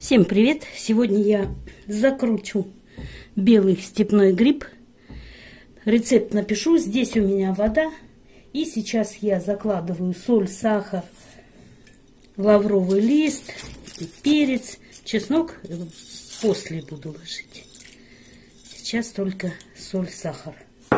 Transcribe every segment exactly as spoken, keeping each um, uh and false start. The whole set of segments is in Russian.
Всем привет! Сегодня я закручу белый степной гриб. Рецепт напишу. Здесь у меня вода. И сейчас я закладываю соль, сахар, лавровый лист, перец, чеснок. После буду ложить. Сейчас только соль, сахар.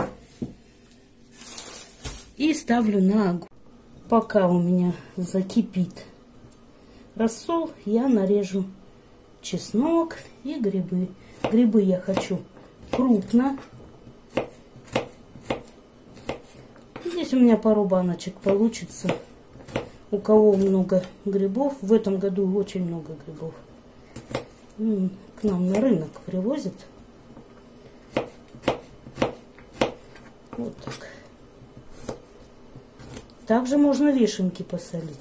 И ставлю на огонь. Пока у меня закипит рассол, я нарежу чеснок и грибы. Грибы я хочу крупно. Здесь у меня пару баночек получится. У кого много грибов, в этом году очень много грибов. К нам на рынок привозят. Вот так. Также можно вишенки посолить.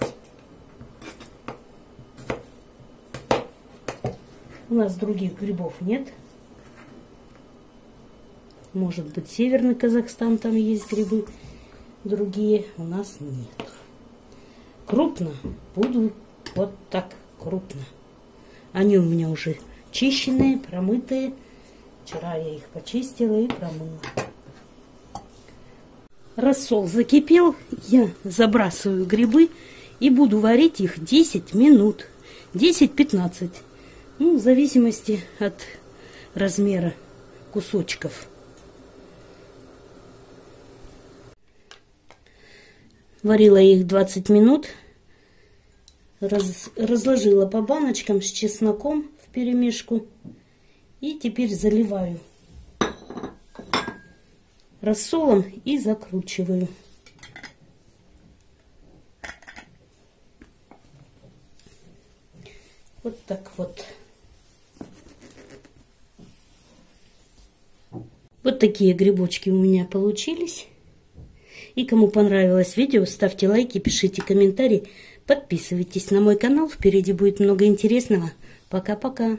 У нас других грибов нет. Может быть, Северный Казахстан, там есть грибы. Другие у нас нет. Крупно буду вот так крупно. Они у меня уже чищенные, промытые. Вчера я их почистила и промыла. Рассол закипел. Я забрасываю грибы и буду варить их десять минут. десять-пятнадцать. Ну, в зависимости от размера кусочков. Варила их двадцать минут. Раз, разложила по баночкам с чесноком вперемешку. И теперь заливаю рассолом и закручиваю. Вот так вот. Вот такие грибочки у меня получились. И кому понравилось видео, ставьте лайки, пишите комментарии, подписывайтесь на мой канал. Впереди будет много интересного. Пока-пока.